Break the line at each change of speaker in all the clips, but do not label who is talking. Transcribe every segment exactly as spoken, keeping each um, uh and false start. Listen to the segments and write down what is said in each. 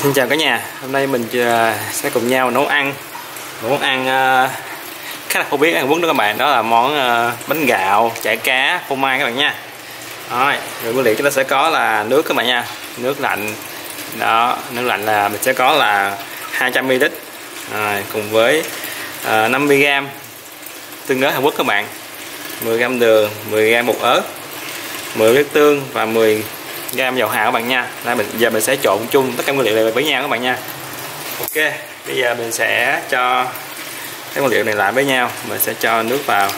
Xin chào cả nhà, hôm nay mình sẽ cùng nhau nấu ăn một món ăn khá là phổ biến ở Hàn Quốc đó các bạn, đó là món bánh gạo chả cá phô mai các bạn nha. Rồi, rồi nguyên liệu chúng ta sẽ có là nước các bạn nha, nước lạnh đó, nước lạnh là mình sẽ có là hai trăm mi li lít, rồi, cùng với uh, năm mươi gam tương ớt Hàn Quốc các bạn, mười gam đường, mười gam bột ớt, mười lít tương và mười gam dầu hào các bạn nha. Đây, mình giờ mình sẽ trộn chung tất cả nguyên liệu này với nhau các bạn nha. Ok, bây giờ mình sẽ cho cái nguyên liệu này lại với nhau, mình sẽ cho nước vào,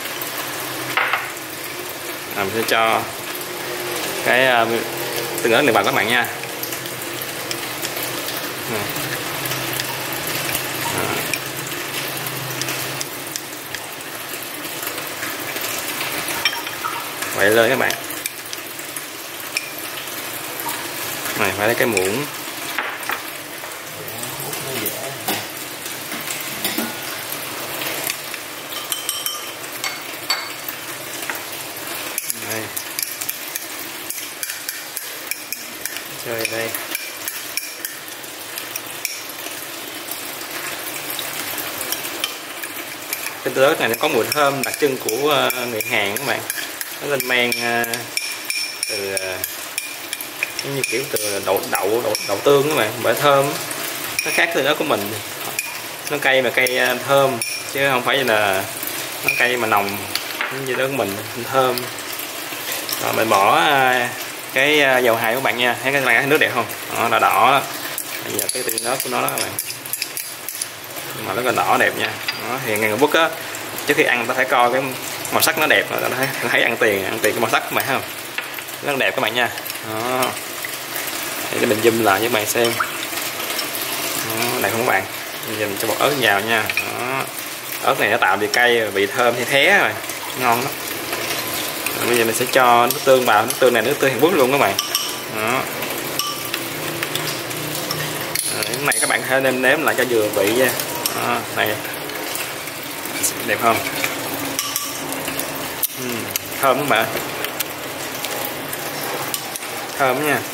à, mình sẽ cho cái uh, tương ớt này vào các bạn nha. Vậy lên các bạn. Này phải lấy cái muỗng. Đây. Chơi đây. Cái tương ớt này nó có mùi thơm đặc trưng của người Hàn các bạn. Nó lên men từ như kiểu từ đậu đậu đậu, đậu tương các bạn, bởi thơm nó khác từ đó của mình, nó cay mà cay thơm chứ không phải là nó cay mà nồng như đó của mình, thơm. Rồi mình bỏ cái dầu hào các bạn nha, thấy các bạn thấy nước đẹp không, đó là đỏ đó. Bây giờ cái tương ớt của nó đó các bạn, mà nó còn đỏ đẹp nha. Đó, thì người Hàn Quốc á, trước khi ăn ta phải coi cái màu sắc nó đẹp, ta thấy, thấy ăn tiền ăn tiền cái màu sắc các bạn thấy không, rất đẹp các bạn nha. Đó, để mình zoom lại cho các bạn xem. Đó, đẹp không các bạn, bây giờ mình cho bột ớt vào nha. Đó, ớt này nó tạo vị cay vị thơm thay thế rồi, ngon lắm. Rồi, bây giờ mình sẽ cho nước tương vào, nước tương này nước tương Hàn Quốc luôn các bạn. Đó. Rồi, cái này các bạn hãy nêm nếm lại cho vừa vị nha. Đó, này đẹp không, uhm, thơm các bạn, thơm nha.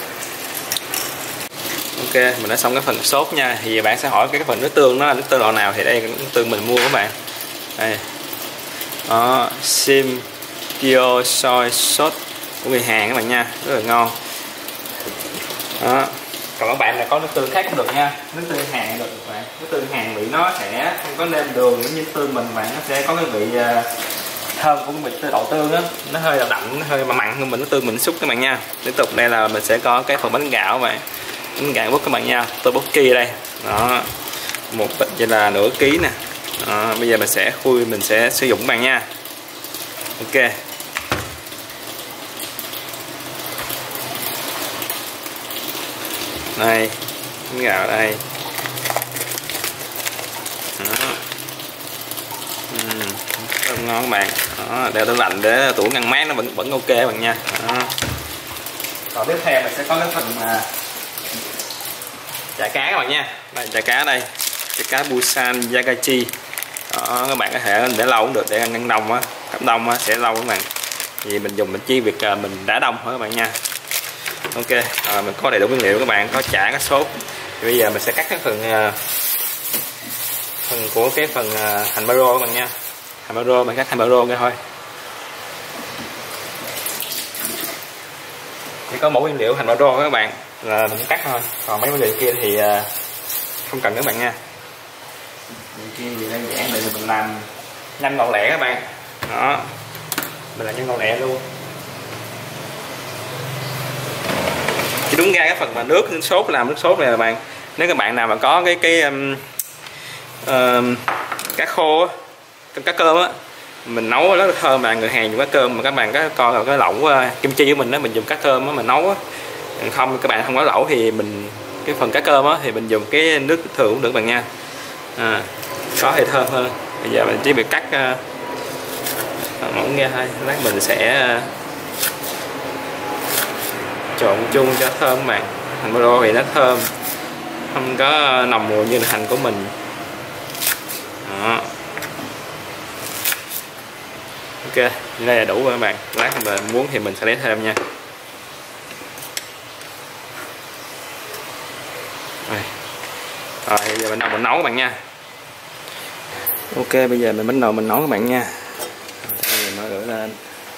Ok, mình đã xong cái phần sốt nha. Thì bạn sẽ hỏi cái phần nước tương nó nước tương loại nào, thì đây nước tương mình mua các bạn. Đây. Đó, Sim Kyo Soy Sauce của người Hàn các bạn nha, rất là ngon. Đó. Còn các bạn là có nước tương khác cũng được nha, nước tương Hàn được các bạn. Nước tương Hàn vị nó sẽ không có nêm đường giống như tương mình, bạn nó sẽ có cái vị uh, thơm của cái vị đậu tương á, nó hơi là đậm, nó hơi mà mặn hơn mình nước tương mình xúc các bạn nha. Tiếp tục đây là mình sẽ có cái phần bánh gạo các bạn, bánh gạo Quốc các bạn nha, tteokbokki đây. Đó, một bịch vậy là nửa ký nè. Đó, bây giờ mình sẽ khui, mình sẽ sử dụng các bạn nha. Ok. Đây, bánh gạo đây. Đó. Uhm, rất ngon các bạn. Đó, đeo tủ lạnh để tủ ngăn mát nó vẫn vẫn ok các bạn nha. Đó. Còn tiếp theo mình sẽ có cái phần mà chả cá các bạn nha. Đây, chả cá đây, chả cá Busan Yagachi. Đó, các bạn có thể để lâu cũng được, để ăn ngăn đông á, cấp đông á sẽ lâu các bạn. Vì mình dùng mình chi việc mình đã đông thôi các bạn nha. Ok, à, mình có đầy đủ nguyên liệu các bạn, có chả, có sốt. Thì bây giờ mình sẽ cắt cái phần phần của cái phần hành baro các bạn nha. Hành baro mình cắt hành baro ra thôi. Chỉ có mỗi nguyên liệu hành baro các bạn là mình cắt thôi, còn mấy nguyên liệu kia thì không cần các bạn nha. Nguyên kia thì đơn giản để mình làm nhanh gọn lẹ các bạn. Đó, mình làm nhanh gọn lẹ luôn. Chỉ đúng ra cái phần mà nước, nước sốt làm nước sốt này là bạn, nếu các bạn nào mà có cái cái um, uh, cá khô á, cá cơm á, mình nấu rất là thơm. Mà người Hàn dùng cá cơm, mà các bạn có coi là cái lẩu uh, kim chi của mình đó, mình dùng cá cơm á mình nấu á. Không, các bạn không có lẩu thì mình cái phần cá cơm á thì mình dùng cái nước thường cũng được bạn nha. À, có thì thơm hơn. Bây giờ mình chỉ việc cắt uh, mỏng ra thôi, lát mình sẽ uh, trộn chung cho thơm các bạn. Hành baro thì nó thơm, không có nồng mùi như là hành của mình. Đó. Ok, đây là đủ rồi các bạn. Lát mình muốn thì mình sẽ lấy thêm nha. Rồi, rồi bây giờ mình đầu mình nấu các bạn nha. Ok, bây giờ mình bắt đầu mình nấu các bạn nha. Rồi, mở lửa lên.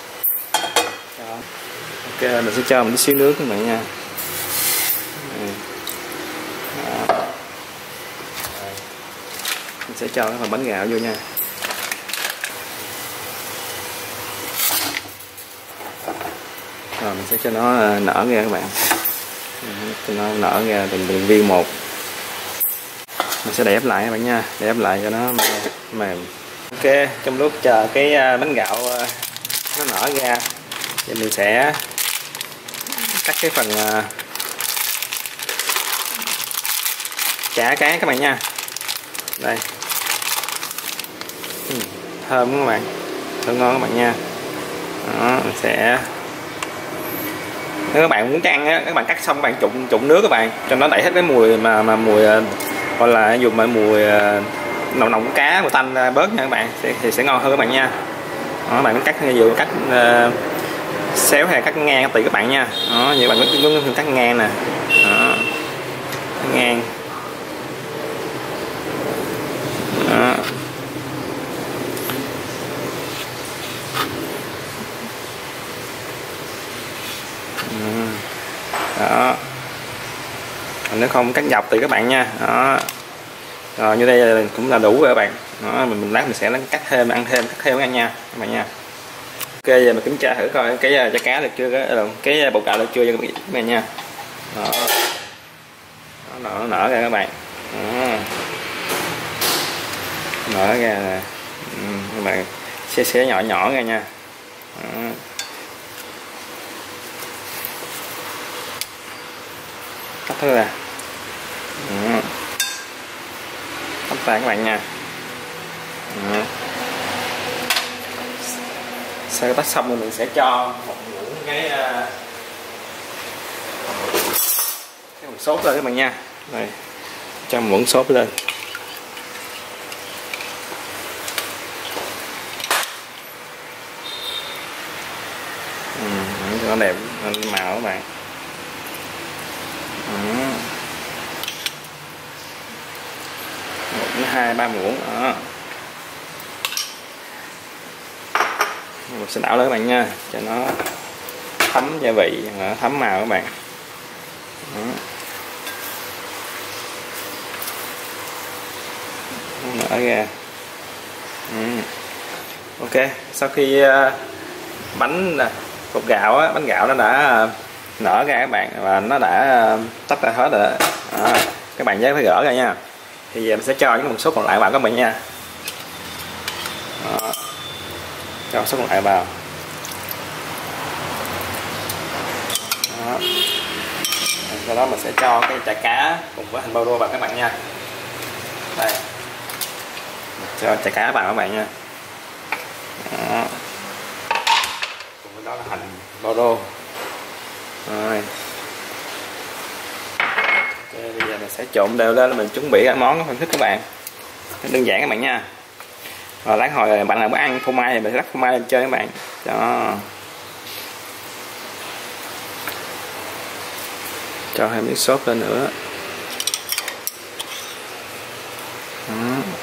Ok, mình sẽ cho một tí xíu nước các bạn nha. Mình sẽ cho cái phần bánh gạo vô nha. Rồi mình sẽ cho nó nở ra các bạn, cho nó nở ra từng từng viên một. Mình sẽ đậy lại các bạn nha, đậy lại cho nó mềm. Ok, trong lúc chờ cái bánh gạo nó nở ra thì mình sẽ cắt cái phần chả cá các bạn nha. Đây, thơm các bạn, thơm ngon các bạn nha. Đó, mình sẽ, nếu các bạn muốn ăn á, các bạn cắt xong các bạn trụng trụng nước các bạn, cho nó đẩy hết cái mùi mà mà mùi gọi là dùng mà mùi nồng nồng của cá, mùi tanh ra bớt nha các bạn, thì, thì sẽ ngon hơn các bạn nha. Đó, các bạn cắt vừa cắt uh, xéo hay cắt ngang tùy các bạn nha. Đó, như các bạn có cắt ngang nè. Đó, cắt ngang. Đó. Đó. Nếu không cắt dọc thì các bạn nha. Đó. Rồi như đây cũng là đủ rồi các bạn. Đó, mình, mình lát mình sẽ cắt thêm, ăn thêm, cắt thêm các bạn nha, các bạn nha. Ok, giờ mình kiểm tra thử coi cái chả cá được chưa, cái cái bột gạo được chưa cho các bạn nha. Đó. Nó nở, nở ra các bạn. Đó. Nở ra nè. Ừ, các bạn xé xé nhỏ nhỏ ra nha. Đó. Cắt thôi ra. Đó. Cắt ra các bạn nha. Đó. Sau tắt xong rồi mình sẽ cho một muỗng cái cái hộp sốt lên các bạn nha. Đây, cho một muỗng sốt lên. Ừ, cho nó đẹp màu các bạn. Ừ. Một, hai, ba muỗng đó. Mình sẽ đảo lên các bạn nha, cho nó thấm gia vị, thấm màu các bạn. Đó. Nở ra. Ừ. Ok, sau khi uh, bánh bột gạo á, bánh gạo nó đã uh, nở ra các bạn, và nó đã uh, tách ra hết rồi. Đó. Các bạn nhớ phải gỡ ra nha. Thì giờ mình sẽ cho những một số còn lại vào các bạn nha. Đó. Cho số còn lại vào. Đó. Sau đó mình sẽ cho cái chả cá cùng với hành bao đô vào các bạn nha. Đây, mình cho chả cá vào các bạn nha. Đó. Cùng với đó là hành bao đô. Rồi. Okay, bây giờ mình sẽ trộn đều lên, mình chuẩn bị ăn món phân thức các bạn. Đơn giản các bạn nha. Rồi lát hồi bạn nào muốn ăn phô mai thì mình rắc phô mai lên chơi các bạn. Đó. Cho thêm miếng sốt lên nữa. Đó.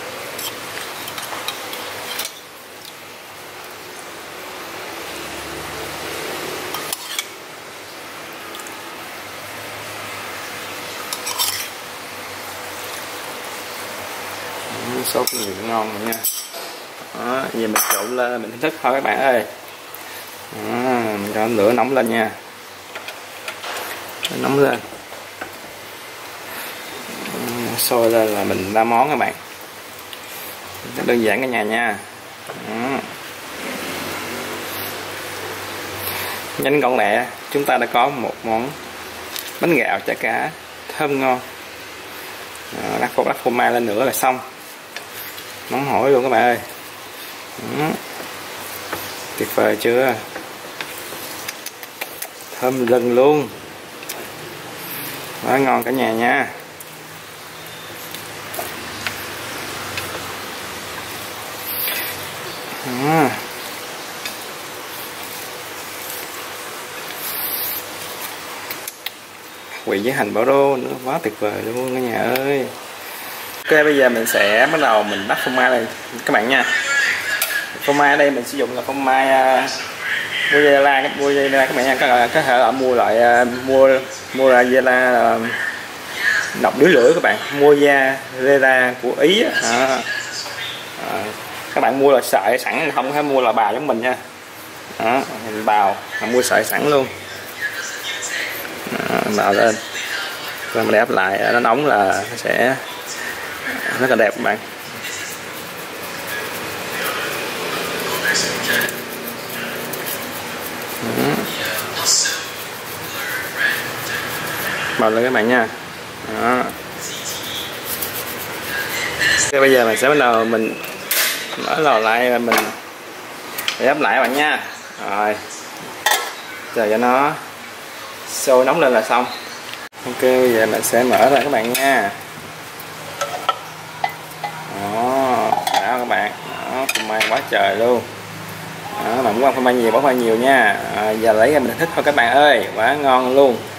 Miếng sốt nhiều ngon rồi nha. Đó, giờ mình trộn lên mình thức thôi các bạn ơi. Đó, mình cho lửa nóng lên nha, nóng lên, sôi lên là mình ra món các bạn. Rất đơn giản cả nhà nha. Đó. Nhanh gọn lẹ, chúng ta đã có một món bánh gạo chả cá thơm ngon. Lát phô lát phô mai lên nữa là xong, nóng hổi luôn các bạn ơi. Đó. Tuyệt vời chưa, thơm lừng luôn, quá ngon cả nhà nha. Đó. vị với hành bảo rô nữa, quá tuyệt vời luôn cả nhà ơi. Ok, bây giờ mình sẽ bắt đầu mình bắt phô mai này các bạn nha. Phô mai ở đây mình sử dụng là phô mai uh, mozzarella, cái mozzarella các bạn nha, các có thể là mua loại uh, mua mua là mozzarella uh, độc đứa lưỡi các bạn, mozzarella của Ý á. À, à, các bạn mua là sợi sẵn, không phải mua là bào giống mình nha. Đó, mình bào mua sợi sẵn luôn. Đó, bào lên rồi mình ép lại, nó nóng là nó sẽ rất là đẹp các bạn. Đó. Bào lên các bạn nha. Đó. Okay, bây giờ mình sẽ bắt đầu mình mở lò lại, mình ép lại các bạn nha. Rồi chờ cho nó sôi nóng lên là xong. Ok, bây giờ mình sẽ mở ra các bạn nha. Đó, đã các bạn. Đó, phô mai quá trời luôn. Đó, mà muốn ăn phô mai nhiều bỏ phô mai nhiều nha. À, giờ lấy ra mình thích thôi các bạn ơi, quá ngon luôn.